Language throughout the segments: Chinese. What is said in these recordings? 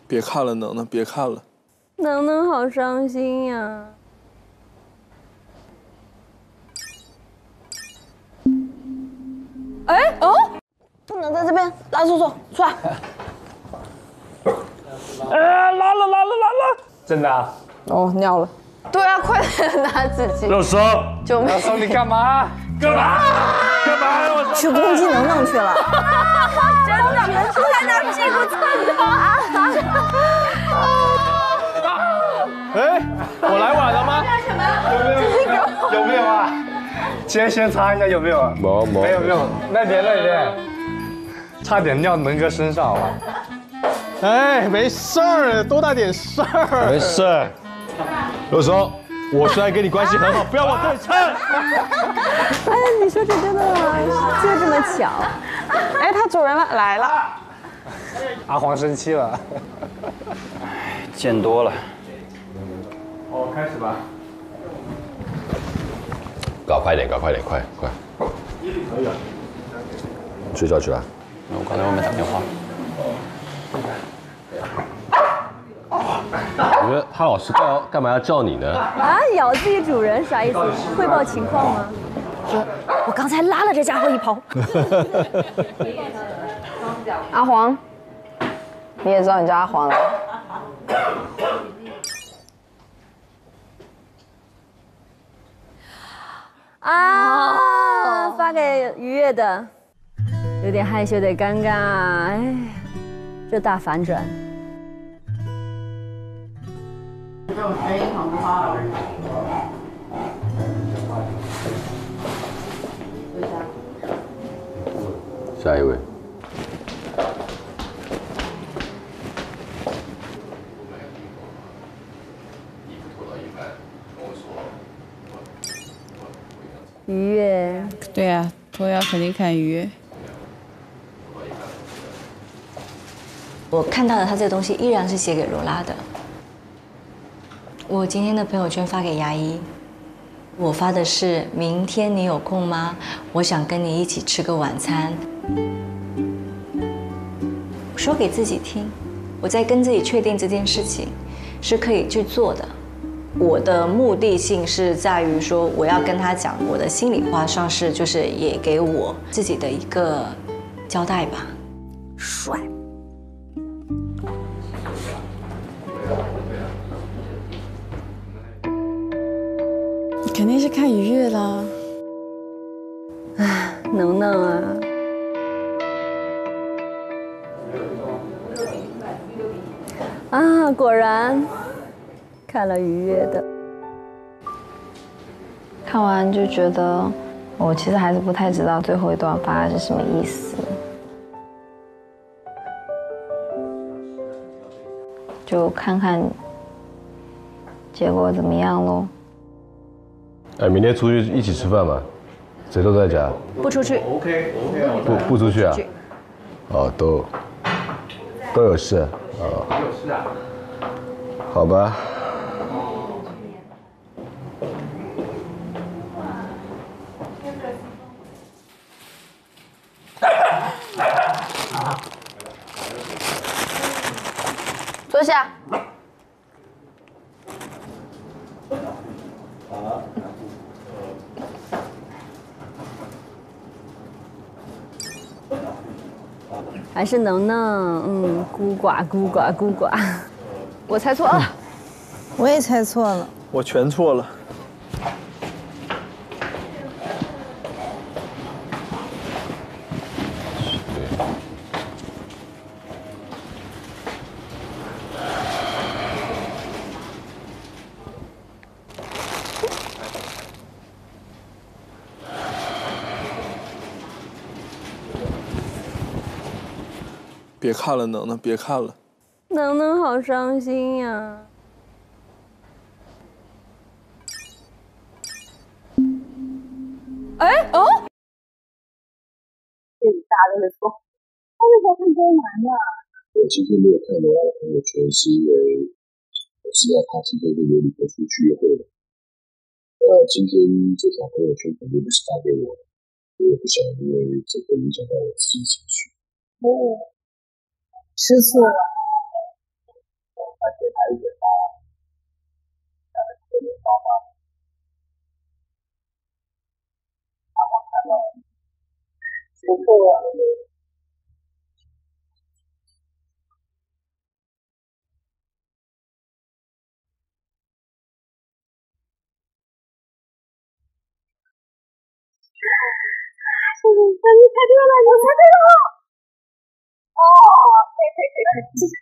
别看了，能能，别看了。 能能好伤心呀。哎哦，不能在这边，拉叔叔出来。 拉了！真的啊？ 哦，尿了。 对啊，快点拿纸巾。 肉松， 救命！ 肉松，你干嘛？干嘛？ 去攻击能能去了。 真的，出来拿屁股蹭他。 哎，我来晚了吗？有没有啊？先擦一下有没有啊？没有，那边，差点尿能哥身上好吧？ 哎，没事儿，多大点事儿。 没事。肉松，我虽然跟你关系很好，不要往这里蹭。 哎，你说这真的吗？就这么巧？ 哎，它主人来了。 阿黄生气了。 见多了。 哦，开始吧。 搞快点，快！睡觉去吧。 我刚才外面打电话。 我觉得他老师干嘛要叫你呢？ 啊，咬自己主人啥意思？汇报情况吗？我刚才拉了这家伙一泡。 阿黄，你也知道你叫阿黄了。 啊，发给愉悦的，有点害羞，有点尴尬。哎，这大反转。 下一位。 愉悦。 对啊，脱腰肯定看愉悦。 我看到的他这个东西依然是写给罗拉的。我今天的朋友圈发给牙医，我发的是明天你有空吗？我想跟你一起吃个晚餐。说给自己听，我在跟自己确定这件事情是可以去做的。我的目的性是在于说，我要跟他讲我的心里话，算是就是也给我自己的一个交代吧。 帅。 肯定是看愉悦啦。 唉，能能啊。啊，果然看了愉悦的。 看完就觉得，我其实还是不太知道最后一段发的是什么意思。就看看结果怎么样咯。 哎，明天出去一起吃饭吧，谁都在家。 不出去。 不出去啊？哦，都有事。哦。 有事啊？ 好吧。 坐下。还是能能，孤寡。我猜错了。 我也猜错了。 我全错了。别看了，能能，别看了。 能能好伤心呀。哎哦，这大的是错，他为啥看这么难呢？ 我今天没有看罗拉的朋友圈，是因为我知道他今天跟尤里克出去约会了。今天这条朋友圈肯定不是发给我的，我也不想因为这个影响到我自己的情绪。 哦，吃醋了。 你猜对了，你猜对了！哦，对。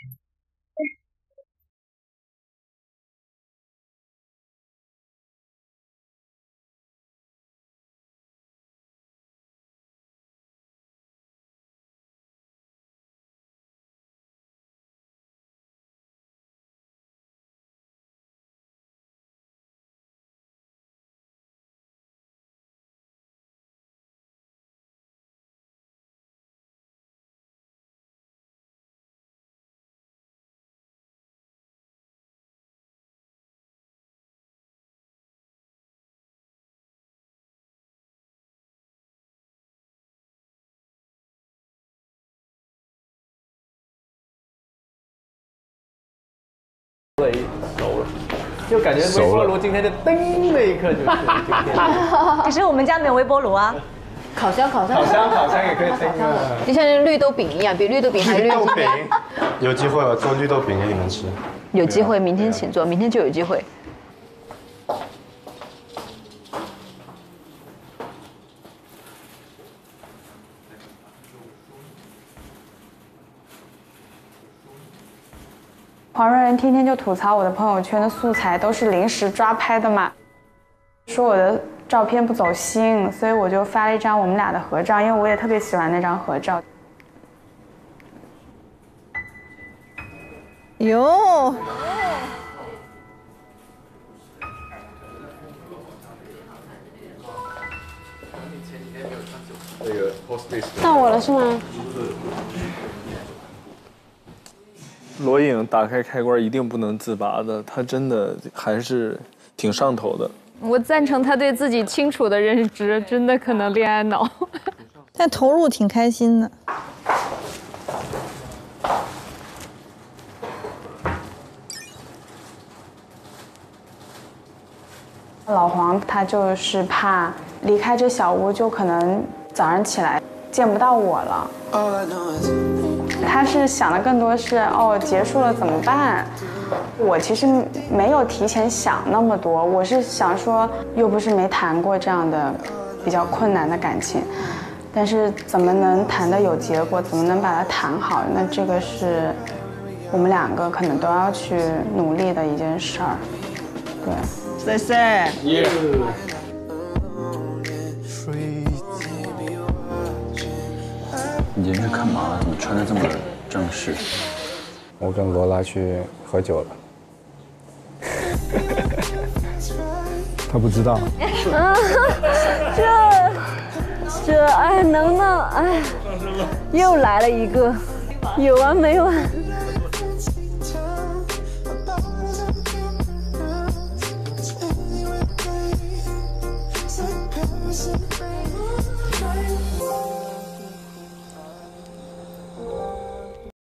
熟了，就感觉微波炉今天的叮那一刻就是。 可是我们家没有微波炉啊。 烤箱也可以叮啊。 就像绿豆饼一样，比绿豆饼还绿豆饼。 有机会我做绿豆饼给你们吃。 有机会，明天请做，明天就有机会。 黄瑞仁天天就吐槽我的朋友圈的素材都是临时抓拍的嘛，说我的照片不走心，所以我就发了一张我们俩的合照，因为我也特别喜欢那张合照。 哟， 到我了是吗？ 罗颖打开开关一定不能自拔的，他真的还是挺上头的。 我赞成他对自己清楚的认知，真的可能恋爱脑。 但投入挺开心的。 老黄他就是怕离开这小屋，就可能早上起来见不到我了。他是想的更多是哦，结束了怎么办？我其实没有提前想那么多，我是想说，又不是没谈过这样的比较困难的感情，但是怎么能谈得有结果？怎么能把它谈好？那这个是我们两个可能都要去努力的一件事儿。对。 塞塞。 你今天干嘛？怎么穿得这么正式？ 我跟罗拉去喝酒了。 他不知道。 哎，能哎，又来了一个，有完没完？